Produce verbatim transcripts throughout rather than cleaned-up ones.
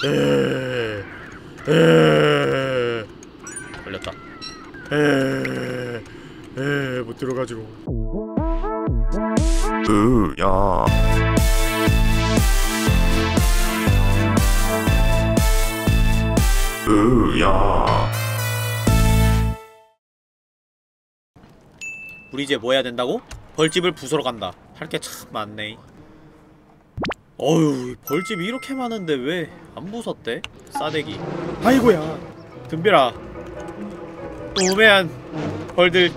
에, 에, 걸렸다. 에, 에, 못 들어가지고. 으, 야. 으, 야. 우리 이제 뭐 해야 된다고? 벌집을 부수러 간다. 할 게 참 많네. 어휴, 벌집이 이렇게 많은데 왜 안 부쉈대? 싸대기. 아이고야. 덤벼라. 오메한 벌들.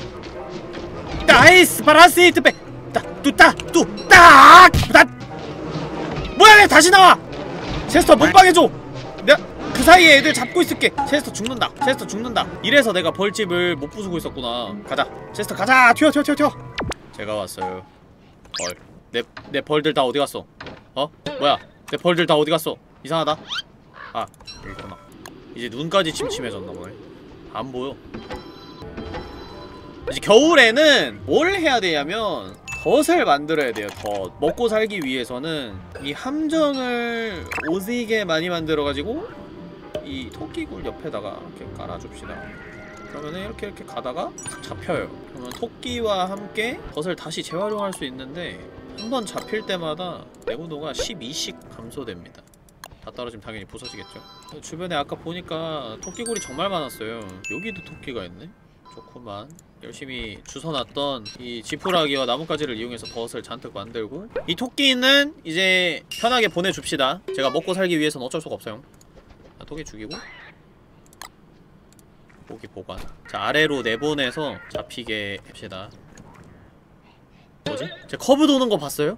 나이스 파라시트 백. 따, 뚜따, 뚜따. 나. 뭐야, 왜 다시 나와? 체스터 몸빵해줘. 내가 그 사이에 애들 잡고 있을게. 체스터 죽는다. 체스터 죽는다. 이래서 내가 벌집을 못 부수고 있었구나. 가자. 체스터 가자. 튀어, 튀어, 튀어, 튀어. 제가 왔어요. 벌. 내, 내 벌들 다 어디 갔어? 어? 뭐야? 내 벌들 다 어디 갔어? 이상하다. 아, 여기 있구나. 이제 눈까지 침침해졌나 보네. 안 보여. 이제 겨울에는 뭘 해야 되냐면 덫을 만들어야 돼요. 덫. 먹고 살기 위해서는 이 함정을 오지게 많이 만들어가지고 이 토끼굴 옆에다가 이렇게 깔아줍시다. 그러면은 이렇게 이렇게 가다가 탁 잡혀요. 그러면 토끼와 함께 덫을 다시 재활용할 수 있는데 한 번 잡힐 때마다 내구도가 십이씩 감소됩니다. 다 떨어지면 당연히 부서지겠죠. 주변에 아까 보니까 토끼굴이 정말 많았어요. 여기도 토끼가 있네? 좋구만. 열심히 주워놨던 이 지푸라기와 나뭇가지를 이용해서 덫을 잔뜩 만들고, 이 토끼는 이제 편하게 보내줍시다. 제가 먹고 살기 위해서는 어쩔 수가 없어요. 자, 토끼 죽이고 고기 보관. 자, 아래로 내보내서 잡히게 합시다. 뭐지? 제 커브 도는 거 봤어요?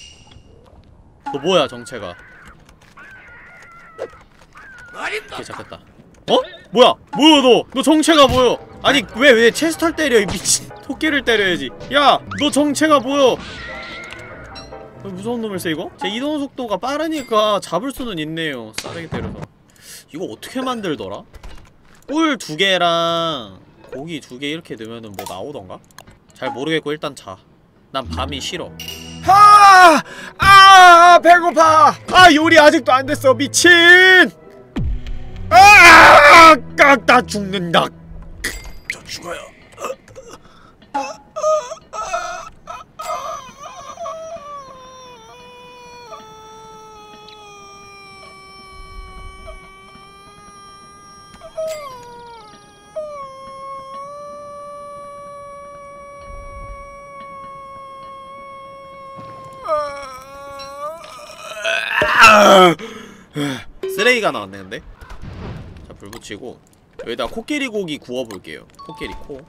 너 뭐야, 정체가. 오케이, 잡혔다. 어? 뭐야? 뭐야 너? 너 정체가 뭐여? 아니 왜 왜 체스터를 때려, 이 미친. 토끼를 때려야지. 야! 너 정체가 뭐여? 무서운 놈일세 이거? 제 이동 속도가 빠르니까 잡을 수는 있네요. 싸대기 때려서. 이거 어떻게 만들더라? 꿀 두 개랑 고기 두 개 이렇게 넣으면은 뭐 나오던가? 잘 모르겠고 일단 자. 난 밤이 싫어. 하! 아! 배고파! 아, 요리 아직도 안 됐어. 미친! 아! 깍! 나 죽는다. 저 죽어요. 쓰레기가 나왔네. 근데 자, 불 붙이고 여기다 코끼리 고기 구워볼게요. 코끼리 코.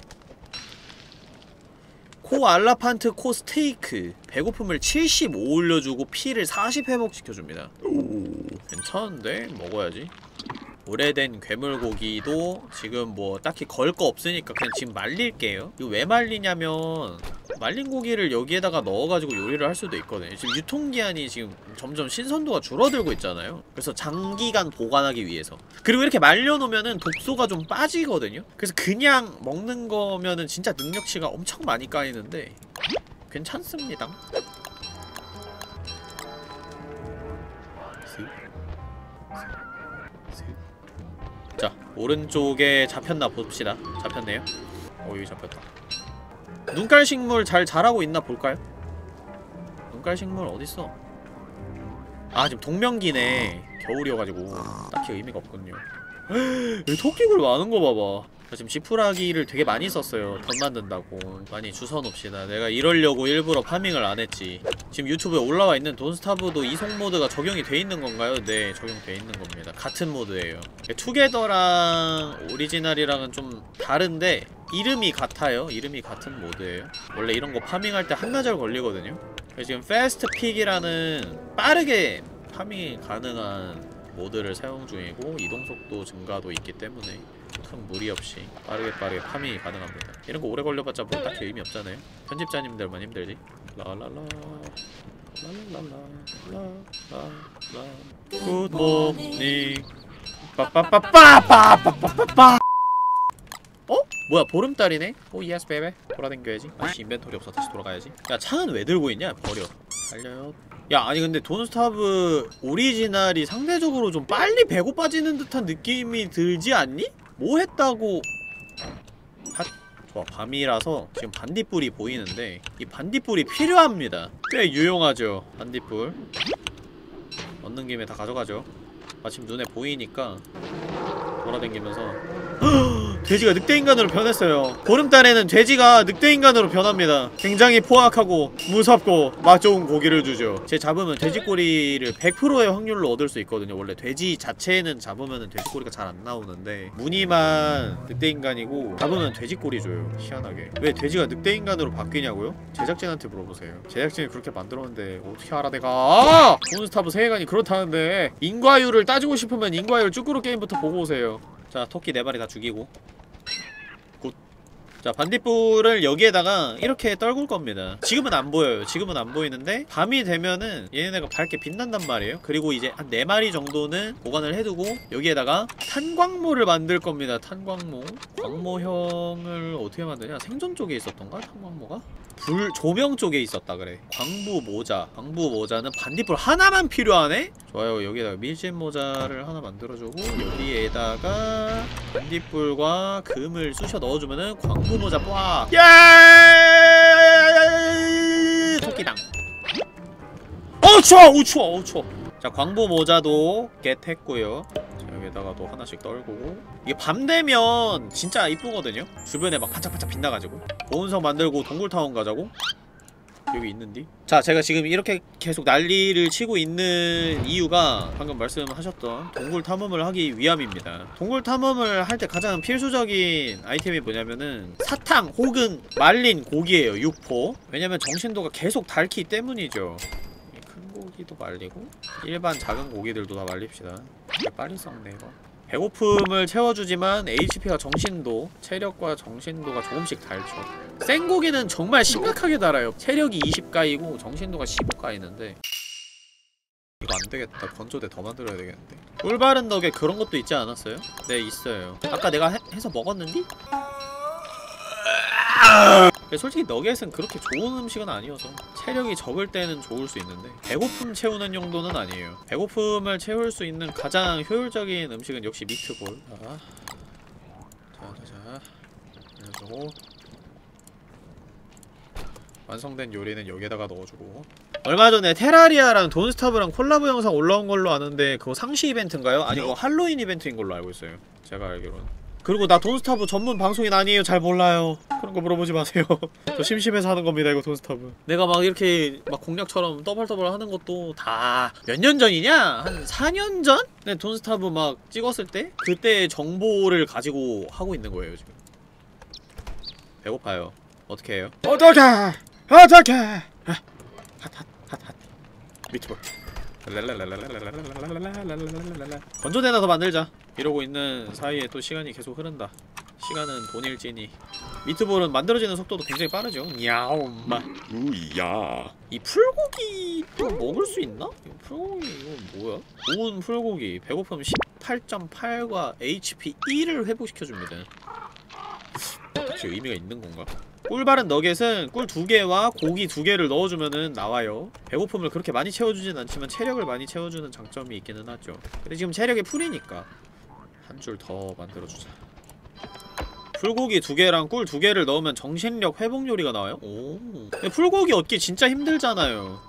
코 알라판트 코 스테이크. 배고픔을 칠십오 올려주고 피를 사십 회복시켜줍니다. 오, 괜찮은데? 먹어야지. 오래된 괴물고기도 지금 뭐 딱히 걸 거 없으니까 그냥 지금 말릴게요. 이거 왜 말리냐면 말린 고기를 여기에다가 넣어가지고 요리를 할 수도 있거든요. 지금 유통기한이 지금 점점 신선도가 줄어들고 있잖아요. 그래서 장기간 보관하기 위해서. 그리고 이렇게 말려놓으면은 독소가 좀 빠지거든요. 그래서 그냥 먹는 거면은 진짜 능력치가 엄청 많이 까이는데 괜찮습니다. 자, 오른쪽에 잡혔나 봅시다. 잡혔네요. 어, 여기 잡혔다. 눈깔 식물 잘 자라고 있나 볼까요? 눈깔 식물 어딨어? 아, 지금 동명기네. 겨울이어가지고 딱히 의미가 없군요. 여기 토끼굴 많은 거 봐봐. 저 지금 지푸라기를 되게 많이 썼어요. 덧 만든다고. 많이 주워놓읍시다. 내가 이러려고 일부러 파밍을 안 했지. 지금 유튜브에 올라와 있는 돈스타브도 이송 모드가 적용이 돼 있는 건가요? 네, 적용돼 있는 겁니다. 같은 모드예요. 투게더랑 오리지널이랑은 좀 다른데 이름이 같아요. 이름이 같은 모드예요. 원래 이런 거 파밍할 때 한나절 걸리거든요. 그래서 지금 패스트 픽이라는 빠르게 파밍이 가능한 모드를 사용 중이고 이동속도 증가도 있기 때문에 큰 무리 없이 빠르게 빠르게 파밍이 가능합니다. 이런 거 오래 걸려봤자 뭐 딱히 의미 없잖아요. 편집자님들만 힘들지. 라라라 라라라라 라라라 굿모닝 빠빠빠빠빠빠빠빠. 어? 뭐야, 보름달이네? 오 예스 베이베. 돌아댕겨야지. 아씨, 인벤토리 없어. 다시 돌아가야지. 야, 창은 왜 들고 있냐? 버려. 달려요. 야, 아니 근데 돈스타브 오리지널이 상대적으로 좀 빨리 배고파지는 듯한 느낌이 들지 않니? 뭐 했다고. 핫. 좋아, 밤이라서 지금 반딧불이 보이는데 이 반딧불이 필요합니다. 꽤 유용하죠, 반딧불. 얻는 김에 다 가져가죠. 마침 눈에 보이니까 돌아다니면서. 돼지가 늑대인간으로 변했어요. 보름달에는 돼지가 늑대인간으로 변합니다. 굉장히 포악하고 무섭고 맛 좋은 고기를 주죠. 제 잡으면 돼지꼬리를 백 퍼센트의 확률로 얻을 수 있거든요. 원래 돼지 자체는 잡으면 돼지꼬리가 잘 안 나오는데 무늬만 늑대인간이고 잡으면 돼지꼬리 줘요. 희한하게. 왜 돼지가 늑대인간으로 바뀌냐고요? 제작진한테 물어보세요. 제작진이 그렇게 만들었는데 어떻게 알아 내가. 아! 돈스타브 세계관이 그렇다는데 인과율을 따지고 싶으면 인과율 쭈꾸루 게임부터 보고 오세요. 자, 토끼 네 마리 다 죽이고. 굿. 자, 반딧불을 여기에다가 이렇게 떨굴 겁니다. 지금은 안 보여요. 지금은 안 보이는데 밤이 되면은 얘네가 밝게 빛난단 말이에요. 그리고 이제 한 네 마리 정도는 보관을 해두고 여기에다가 탄광모를 만들 겁니다. 탄광모. 광모형을 어떻게 만드냐? 생존 쪽에 있었던가? 탄광모가? 불, 조명 쪽에 있었다 그래. 광부 모자. 광부 모자는 반딧불 하나만 필요하네? 좋아요. 여기에다가 밀짚 모자를 하나 만들어주고 여기에다가 반딧불과 금을 쑤셔 넣어주면은 광부 모자 빡! 예! 토끼당. 어우 추워! 어우 추워! 어우 추워! 자, 광부 모자도 겟했고요. 여기다가 또 하나씩 떨구고. 이게 밤 되면 진짜 이쁘거든요? 주변에 막 반짝반짝 빛나가지고. 보온성 만들고 동굴타운 가자고? 여기 있는디? 자, 제가 지금 이렇게 계속 난리를 치고 있는 이유가 방금 말씀하셨던 동굴 탐험을 하기 위함입니다. 동굴 탐험을 할 때 가장 필수적인 아이템이 뭐냐면은 사탕 혹은 말린 고기예요. 육포. 왜냐면 정신도가 계속 닳기 때문이죠. 고기도 말리고 일반 작은 고기들도 다 말립시다. 빨리 썩네 이거. 배고픔을 채워주지만 에이치피와 정신도, 체력과 정신도가 조금씩 닳죠. 생고기는 정말 심각하게 달아요. 체력이 이십 가이고 정신도가 십오 가이는데 이거 안되겠다. 건조대 더 만들어야 되겠는데. 꿀바른 덕에 그런 것도 있지 않았어요? 네, 있어요. 아까 내가 해, 해서 먹었는디? 솔직히 너겟은 그렇게 좋은 음식은 아니어서 체력이 적을 때는 좋을 수 있는데 배고픔 채우는 용도는 아니에요. 배고픔을 채울 수 있는 가장 효율적인 음식은 역시 미트볼. 자, 자자자 그래가지고 완성된 요리는 여기에다가 넣어주고. 얼마 전에 테라리아랑 돈스타브랑 콜라보 영상 올라온 걸로 아는데 그거 상시 이벤트인가요? 아니 그거 할로윈 이벤트인 걸로 알고 있어요. 제가 알기로는. 그리고 나 돈스타브 전문 방송인 아니에요. 잘 몰라요. 그런 거 물어보지 마세요. 저 심심해서 하는 겁니다. 이거 돈스타브. 내가 막 이렇게 막 공략처럼 떠벌떠벌 하는 것도 다 몇 년 전이냐? 한 사 년 전? 네, 돈스타브 막 찍었을 때? 그때 정보를 가지고 하고 있는 거예요 지금. 배고파요. 어떻게 해요? 어떡해! 어떡해! 핫핫핫핫 미트볼. 건조대나 더 만들자. 이러고 있는 사이에 또 시간이 계속 흐른다. 시간은 돈일지니. 미트볼은 만들어지는 속도도 굉장히 빠르죠. 야옴마. 우야. 이 풀고기 또 먹을 수 있나? 이 풀고기 이거 뭐야? 고운 풀고기. 배고픔 십팔 점 팔과 에이치피 일을 회복시켜줍니다. 혹시 의미가 있는 건가? 꿀 바른 너겟은 꿀 두 개와 고기 두 개를 넣어주면은 나와요. 배고픔을 그렇게 많이 채워주진 않지만 체력을 많이 채워주는 장점이 있기는 하죠. 근데 지금 체력이 풀이니까 한 줄 더 만들어주자. 풀고기 두 개랑 꿀 두 개를 넣으면 정신력 회복 요리가 나와요? 오. 근데 풀고기 얻기 진짜 힘들잖아요.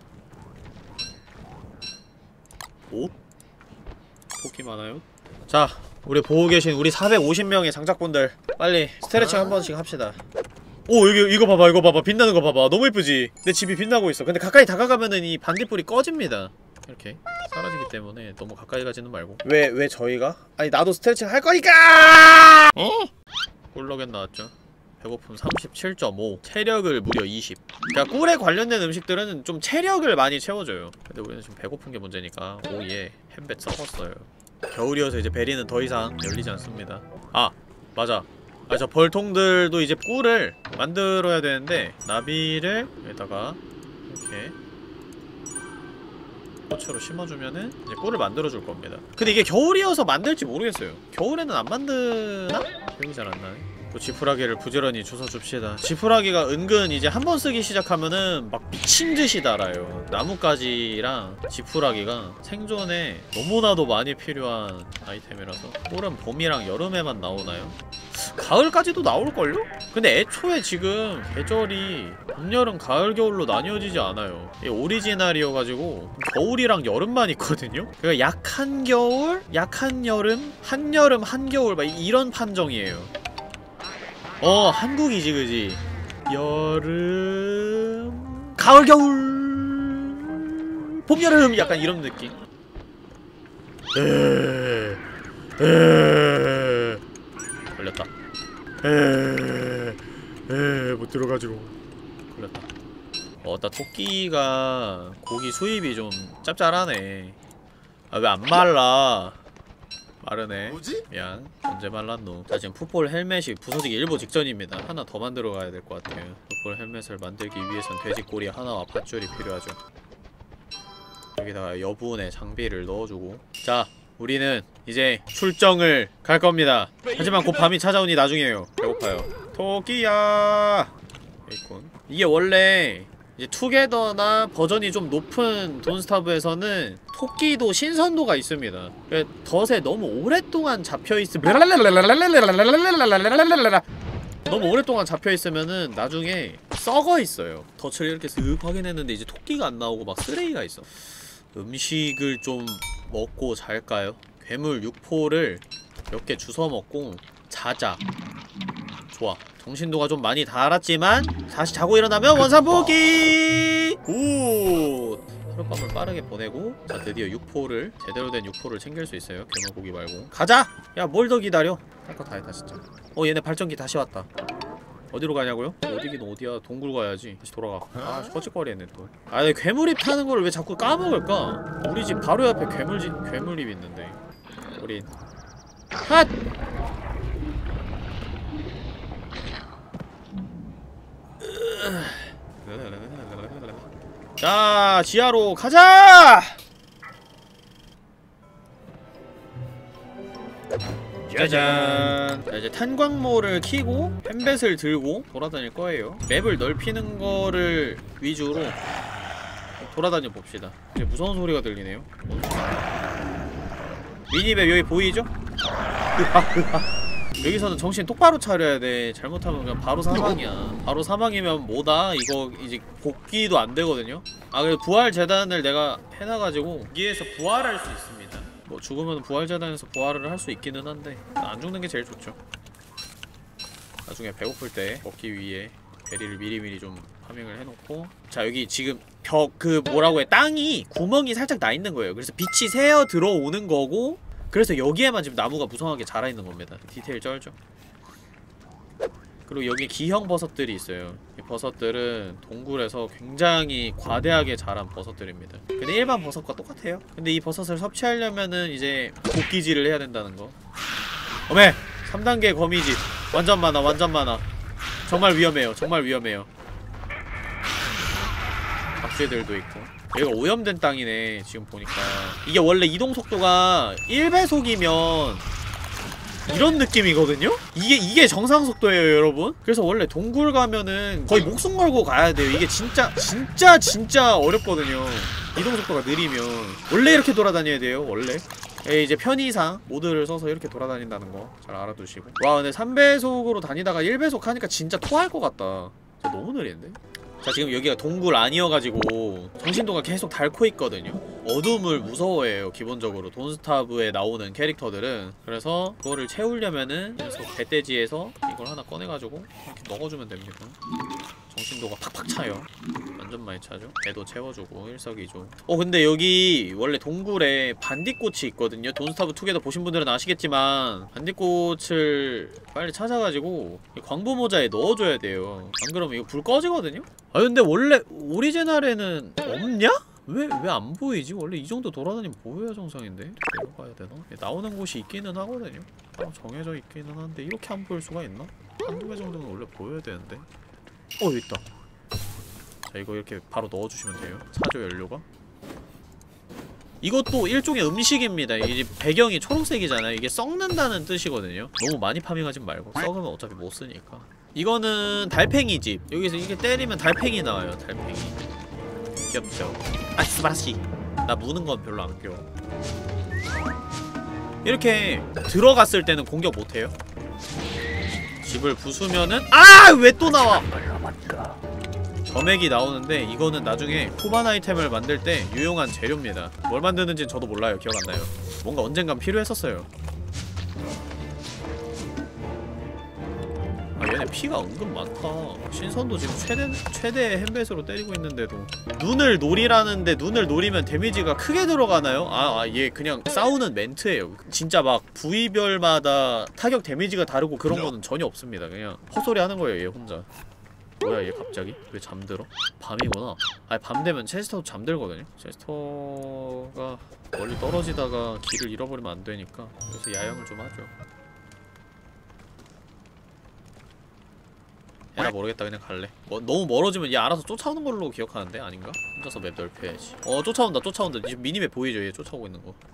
오? 토끼 많아요? 자, 우리 보고 계신 우리 사백오십 명의 장작분들 빨리 스트레칭 한 번씩 합시다. 오, 여기 이거 봐봐, 이거 봐봐. 빛나는 거 봐봐. 너무 예쁘지? 내 집이 빛나고 있어. 근데 가까이 다가가면은 이 반딧불이 꺼집니다. 이렇게 사라지기 때문에 너무 가까이 가지는 말고. 왜, 왜 저희가? 아니 나도 스트레칭 할 거니까! 어? 꿀너겟 나왔죠. 배고픔 삼십칠 점 오, 체력을 무려 이십. 그러니까 꿀에 관련된 음식들은 좀 체력을 많이 채워줘요. 근데 우리는 지금 배고픈 게 문제니까. 오예, 햄벳 썩었어요. 겨울이어서 이제 베리는 더 이상 열리지 않습니다. 아, 맞아. 아, 저 벌통들도 이제 꿀을 만들어야 되는데 나비를 여기다가 이렇게 꽃으로 심어주면은 이제 꿀을 만들어줄 겁니다. 근데 이게 겨울이어서 만들지 모르겠어요. 겨울에는 안 만드나? 기억이 잘 안 나네. 또 지푸라기를 부지런히 주워줍시다. 지푸라기가 은근 이제 한 번 쓰기 시작하면은 막 미친듯이 달아요. 나뭇가지랑 지푸라기가 생존에 너무나도 많이 필요한 아이템이라서. 꿀은 봄이랑 여름에만 나오나요? 가을까지도 나올걸요? 근데 애초에 지금 계절이 봄, 여름, 가을, 겨울로 나뉘어지지 않아요. 이게 오리지널이어가지고 겨울이랑 여름만 있거든요? 그러니까 약한 겨울, 약한 여름, 한여름, 한겨울 막 이런 판정이에요. 어, 한국이지, 그지? 여름, 가을, 겨울, 봄, 여름 약간 이런 느낌? 에에에 걸렸다. 에에에 못 들어가지고 걸렸다. 어, 나 토끼가 고기 수입이 좀 짭짤하네. 아, 왜 안 말라? 마르네. 뭐지? 미안. 언제 말랐노? 자, 지금 풋볼 헬멧이 부서지기 일보 직전입니다. 하나 더 만들어 가야 될 것 같아요. 풋볼 헬멧을 만들기 위해선 돼지꼬리 하나와 밧줄이 필요하죠. 여기다가 여분의 장비를 넣어주고. 자, 우리는 이제 출정을 갈 겁니다. 하지만 곧 밤이 찾아오니 나중에요. 배고파요. 토끼야. 있군. 이게 원래 이제 투게더나 버전이 좀 높은 돈스타브에서는 토끼도 신선도가 있습니다. 덫에 너무 오랫동안 잡혀있으면 너무 오랫동안 잡혀있으면은 나중에 썩어있어요. 덫을 이렇게 슥 확인했는데 이제 토끼가 안 나오고 막 쓰레기가 있어. 음식을 좀 먹고 잘까요? 괴물 육포를 몇 개 주워 먹고 자자. 좋아. 정신도가 좀 많이 달았지만 다시 자고 일어나면 원산복귀! 오! 하룻밤을 빠르게 보내고, 자, 드디어 육포를, 제대로 된 육포를 챙길 수 있어요. 괴물고기 말고. 가자! 야, 뭘 더 기다려? 할 거 다 했다 진짜. 어, 얘네 발전기 다시 왔다. 어디로 가냐고요? 어디긴 어디야. 동굴 가야지. 다시 돌아가. 아, 거짓거리했네 또. 아, 근데 괴물입 타는 거를 왜 자꾸 까먹을까? 우리 집 바로 옆에 괴물집, 괴물입 있는데. 우린 핫! 자, 지하로 가자! 짜잔! 자, 이제 탄광모를 켜고 펜벳을 들고 돌아다닐 거예요. 맵을 넓히는 거를 위주로 돌아다녀 봅시다. 이제 무서운 소리가 들리네요. 미니맵 여기 보이죠? 여기서는 정신 똑바로 차려야 돼. 잘못하면 그냥 바로 사망이야. 바로 사망이면 뭐다? 이거 이제 복귀도 안 되거든요? 아, 그래서 부활재단을 내가 해놔가지고 여기에서 부활할 수 있습니다. 뭐 죽으면 부활재단에서 부활을 할 수 있기는 한데 안 죽는 게 제일 좋죠. 나중에 배고플 때 먹기 위해 베리를 미리미리 좀 파밍을 해놓고. 자, 여기 지금 벽 그 뭐라고 해, 땅이 구멍이 살짝 나 있는 거예요. 그래서 빛이 새어 들어오는 거고, 그래서 여기에만 지금 나무가 무성하게 자라있는 겁니다. 디테일 쩔죠? 그리고 여기 기형 버섯들이 있어요. 이 버섯들은 동굴에서 굉장히 과대하게 자란 버섯들입니다. 근데 일반 버섯과 똑같아요. 근데 이 버섯을 섭취하려면은 이제 도끼질을 해야 된다는 거. 어메! 삼 단계 거미집. 완전 많아, 완전 많아. 정말 위험해요, 정말 위험해요. 박쥐들도 있고. 여기가 오염된 땅이네, 지금 보니까. 이게 원래 이동속도가 일 배속이면 이런 느낌이거든요? 이게, 이게 정상속도예요, 여러분? 그래서 원래 동굴 가면은 거의 목숨 걸고 가야 돼요. 이게 진짜, 진짜, 진짜 어렵거든요. 이동속도가 느리면. 원래 이렇게 돌아다녀야 돼요, 원래. 예, 이제 편의상 모드를 써서 이렇게 돌아다닌다는 거 잘 알아두시고. 와, 근데 삼 배속으로 다니다가 일 배속 하니까 진짜 토할 것 같다. 진짜 너무 느린데? 자, 지금 여기가 동굴 아니어가지고 정신도가 계속 닳고 있거든요. 어둠을 무서워해요, 기본적으로 돈스타브에 나오는 캐릭터들은. 그래서 그거를 채우려면은 계속 배돼지에서 이걸 하나 꺼내가지고 이렇게 먹어주면 됩니다. 정신도가 팍팍 차요. 완전 많이 차죠. 배도 채워주고 일석이조. 어, 근데 여기 원래 동굴에 반딧꽃이 있거든요. 돈스타브 투게더 보신 분들은 아시겠지만 반딧꽃을 빨리 찾아가지고 광부 모자에 넣어줘야 돼요. 안 그러면 이거 불 꺼지거든요? 아, 근데 원래 오리지널에는 없냐? 왜, 왜 안 보이지? 원래 이 정도 돌아다니면 보여야 정상인데? 내려가야 되나? 나오는 곳이 있기는 하거든요? 딱 정해져 있기는 한데 이렇게 안 보일 수가 있나? 한두 개 정도는 원래 보여야 되는데? 어, 여기 있다. 자, 이거 이렇게 바로 넣어주시면 돼요. 차조 연료가. 이것도 일종의 음식입니다. 이 배경이 초록색이잖아요. 이게 썩는다는 뜻이거든요. 너무 많이 파밍하진 말고, 썩으면 어차피 못 쓰니까. 이거는 달팽이 집. 여기서 이렇게 때리면 달팽이 나와요. 달팽이 귀엽죠? 아 스바라시. 나 무는 건 별로 안 귀여워. 이렇게 들어갔을 때는 공격 못해요. 집을 부수면은 아! 왜 또 나와! 점액이 나오는데 이거는 나중에 후반 아이템을 만들 때 유용한 재료입니다. 뭘 만드는지는 저도 몰라요. 기억 안 나요. 뭔가 언젠간 필요했었어요. 아 얘네 피가 은근 많다. 신선도 지금 최대, 최대 햄벳으로 때리고 있는데도. 눈을 노리라는데 눈을 노리면 데미지가 크게 들어가나요? 아, 아 얘 그냥 싸우는 멘트예요. 진짜 막 부위별마다 타격 데미지가 다르고 그런 거는 전혀 없습니다. 그냥 헛소리 하는 거예요 얘 혼자. 뭐야 얘 갑자기? 왜 잠들어? 밤이구나. 아니 밤 되면 체스터도 잠들거든요? 체스터가 멀리 떨어지다가 길을 잃어버리면 안 되니까 그래서 야영을 좀 하죠. 에라 모르겠다 그냥 갈래. 뭐, 너무 멀어지면 얘 알아서 쫓아오는 걸로 기억하는데? 아닌가? 혼자서 맵 넓혀야지. 어 쫓아온다 쫓아온다. 지금 미니맵 보이죠? 얘 쫓아오고 있는 거.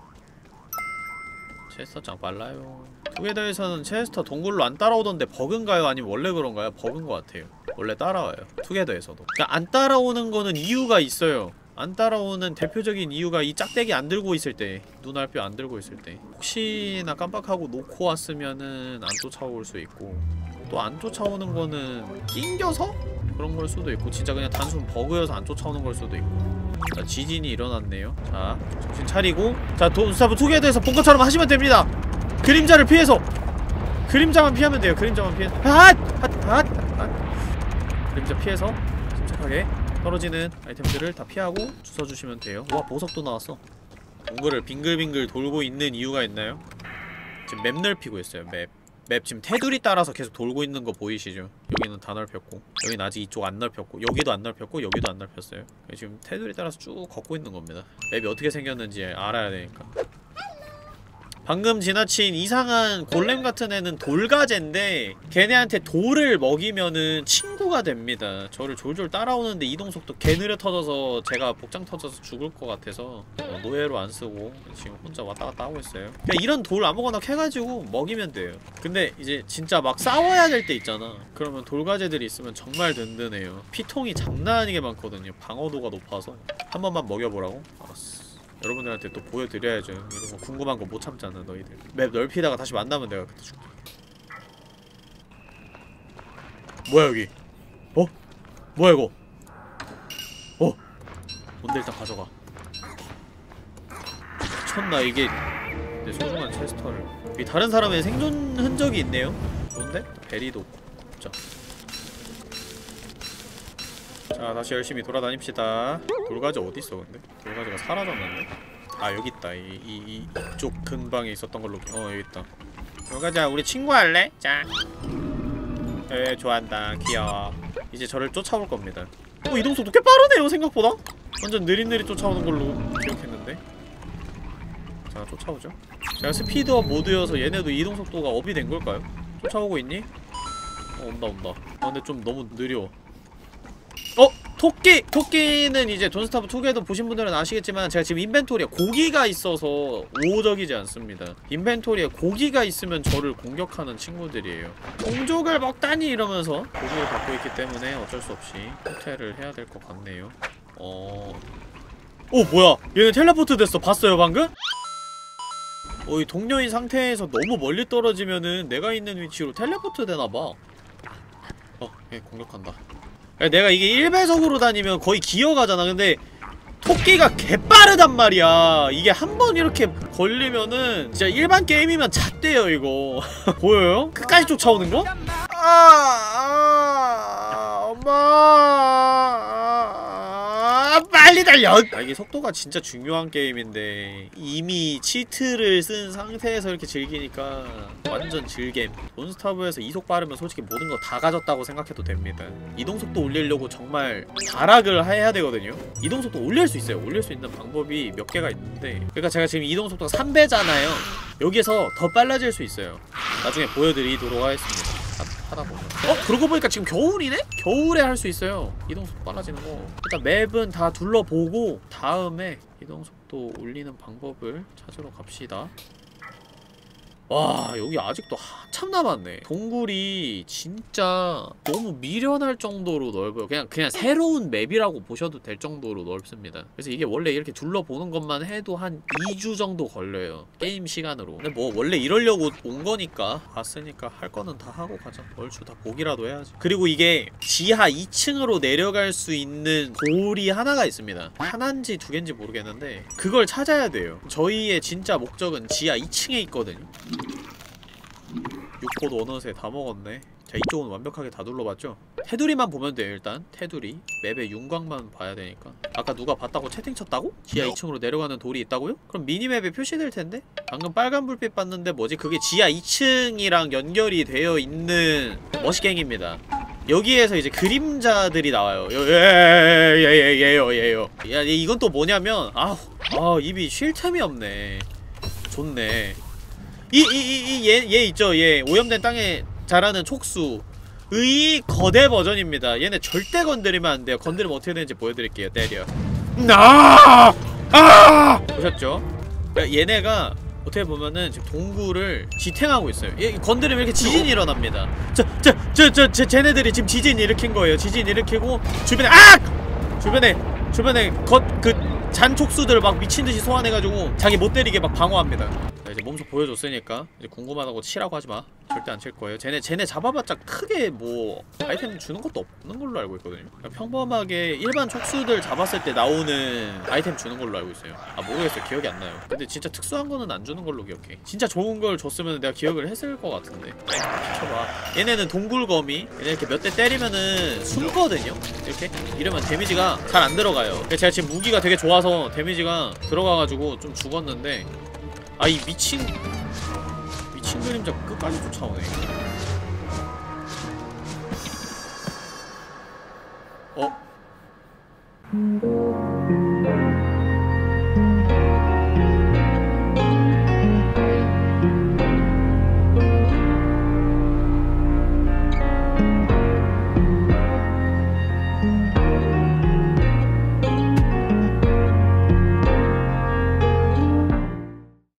체스터 짱 빨라요. 투게더에서는 체스터 동굴로 안 따라오던데 버그인가요? 아니면 원래 그런가요? 버그인 것 같아요. 원래 따라와요. 투게더에서도. 그러니까 안 따라오는 거는 이유가 있어요. 안 따라오는 대표적인 이유가 이 짝대기 안 들고 있을 때, 눈알뼈 안 들고 있을 때 혹시나 깜빡하고 놓고 왔으면은 안 쫓아올 수 있고, 또 안 쫓아오는 거는 낑겨서? 그런 걸 수도 있고, 진짜 그냥 단순 버그여서 안 쫓아오는 걸 수도 있고. 자, 지진이 일어났네요. 자, 정신 차리고, 자, 돈스타브 투게더에서 본 것처럼 하시면 됩니다. 그림자를 피해서! 그림자만 피하면 돼요. 그림자만 피해서. 핫! 핫! 핫! 핫! 그림자 피해서 침착하게 떨어지는 아이템들을 다 피하고 주워주시면 돼요. 와, 보석도 나왔어. 동굴을 빙글빙글 돌고 있는 이유가 있나요? 지금 맵 넓히고 있어요. 맵. 맵 지금 테두리 따라서 계속 돌고 있는 거 보이시죠? 여기는 다 넓혔고, 여기는 아직 이쪽 안 넓혔고, 여기도 안 넓혔고, 여기도 안 넓혔어요. 지금 테두리 따라서 쭉 걷고 있는 겁니다. 맵이 어떻게 생겼는지 알아야 되니까. 방금 지나친 이상한 골렘 같은 애는 돌가제인데, 걔네한테 돌을 먹이면은 친구가 됩니다. 저를 졸졸 따라오는데 이동속도 개 느려 터져서 제가 복장 터져서 죽을 것 같아서 어, 노예로 안 쓰고 지금 혼자 왔다 갔다 하고 있어요. 그냥 이런 돌 아무거나 캐가지고 먹이면 돼요. 근데 이제 진짜 막 싸워야 될 때 있잖아. 그러면 돌가제들이 있으면 정말 든든해요. 피통이 장난 아니게 많거든요. 방어도가 높아서. 한 번만 먹여보라고? 알았어. 여러분들한테 또 보여드려야죠. 이런 거 궁금한 거 못 참잖아 너희들. 맵 넓히다가 다시 만나면 내가 그때 줄게. 뭐야 여기? 어? 뭐야 이거? 어? 뭔데 일단 가져가. 미쳤나 이게. 내 소중한 체스터를. 이 다른 사람의 생존 흔적이 있네요? 좋은데? 베리도 자. 자 다시 열심히 돌아다닙시다. 돌가지 어딨어 근데? 돌가지가 사라졌는데? 아 여기 있다. 이, 이, 이, 이쪽 근방에 있었던 걸로. 어 여기 있다. 돌가지야 우리 친구 할래? 자. 에 좋아한다. 귀여워. 이제 저를 쫓아올 겁니다. 어 이동속도 꽤 빠르네요 생각보다? 완전 느릿느릿 쫓아오는 걸로 기억했는데. 자 쫓아오죠. 제가 스피드업 모드여서 얘네도 이동속도가 업이 된 걸까요? 쫓아오고 있니? 어 온다 온다. 아 근데 좀 너무 느려. 어! 토끼! 토끼는 이제 돈스타브 투게더 보신 분들은 아시겠지만 제가 지금 인벤토리에 고기가 있어서 우호적이지 않습니다. 인벤토리에 고기가 있으면 저를 공격하는 친구들이에요. 공족을 먹다니 이러면서 고기를 갖고 있기 때문에 어쩔 수 없이 호텔을 해야 될 것 같네요. 어... 오 뭐야! 얘는 텔레포트 됐어. 봤어요 방금? 어, 이 동료인 상태에서 너무 멀리 떨어지면은 내가 있는 위치로 텔레포트 되나봐. 어, 얘 공격한다. 내가 이게 일 배속으로 다니면 거의 기어가잖아. 근데 토끼가 개빠르단 말이야. 이게 한 번 이렇게 걸리면은 진짜 일반 게임이면 잣대요 이거. 보여요? 끝까지 쫓아오는 거? 아, 아 엄마 아, 빨리 달려. 아, 이게 속도가 진짜 중요한 게임인데 이미 치트를 쓴 상태에서 이렇게 즐기니까 완전 즐겜. 돈스타브에서 이속 빠르면 솔직히 모든 거 다 가졌다고 생각해도 됩니다. 이동속도 올리려고 정말 다락을 해야 되거든요. 이동속도 올릴 수 있어요. 올릴 수 있는 방법이 몇 개가 있는데, 그러니까 제가 지금 이동속도가 삼 배잖아요 여기에서 더 빨라질 수 있어요. 나중에 보여드리도록 하겠습니다. 하다 보면. 어? 그러고 보니까 지금 겨울이네? 겨울에 할 수 있어요. 이동속도 빨라지는 거. 일단 맵은 다 둘러보고 다음에 이동속도 올리는 방법을 찾으러 갑시다. 와, 여기 아직도 한참 남았네. 동굴이 진짜 너무 미련할 정도로 넓어요. 그냥 그냥 새로운 맵이라고 보셔도 될 정도로 넓습니다. 그래서 이게 원래 이렇게 둘러보는 것만 해도 한 이 주 정도 걸려요, 게임 시간으로. 근데 뭐 원래 이러려고 온 거니까 왔으니까 할 거는 다 하고 가자. 얼추 다 보기라도 해야지. 그리고 이게 지하 이 층으로 내려갈 수 있는 돌이 하나가 있습니다. 하나인지 두 개인지 모르겠는데 그걸 찾아야 돼요. 저희의 진짜 목적은 지하 이 층에 있거든요. 육 곳 어느새 다 먹었네. 자, 이쪽은 완벽하게 다 둘러봤죠? 테두리만 보면 돼요. 일단 테두리 맵의 윤곽만 봐야 되니까. 아까 누가 봤다고 채팅 쳤다고? 지하 이 층으로 내려가는 돌이 있다고요? 그럼 미니맵에 표시될 텐데? 방금 빨간 불빛 봤는데 뭐지? 그게 지하 이 층이랑 연결이 되어 있는 머시갱입니다. 여기에서 이제 그림자들이 나와요. 예예예예예요 예요. 야, 이건 또 뭐냐면 아우 아 입이 쉴 틈이 없네. 좋네. 이 이 이 이 얘 얘 있죠? 얘 오염된 땅에 자라는 촉수의 거대 버전입니다. 얘네 절대 건드리면 안 돼요. 건드리면 어떻게 되는지 보여드릴게요. 때려. 나! 아! 보셨죠? 그러니까 얘네가 어떻게 보면은 지금 동굴을 지탱하고 있어요. 얘 건드리면 이렇게 지진이 일어납니다. 저 저 저 저 저 쟤네들이 지금 지진 일으킨 거예요. 지진 일으키고 주변에 아! 주변에 주변에 겉 그 잔 촉수들을 막 미친듯이 소환해가지고 자기 못 때리게 막 방어합니다. 자, 이제 몸속 보여줬으니까 이제 궁금하다고 치라고 하지마. 절대 안 칠 거예요. 쟤네 쟤네 잡아봤자 크게 뭐 아이템 주는 것도 없는 걸로 알고 있거든요. 그냥 평범하게 일반 촉수들 잡았을 때 나오는 아이템 주는 걸로 알고 있어요. 아 모르겠어요. 기억이 안 나요. 근데 진짜 특수한 거는 안 주는 걸로 기억해. 진짜 좋은 걸 줬으면 내가 기억을 했을 것 같은데. 아이 비켜봐. 얘네는 동굴거미. 얘네 이렇게 몇 대 때리면은 숨거든요. 이렇게 이러면 데미지가 잘 안 들어가요. 제가 지금 무기가 되게 좋아서 데미지가 들어가가지고 좀 죽었는데 아 이 미친 미친 그림자 끝까지 쫓아오네. 어?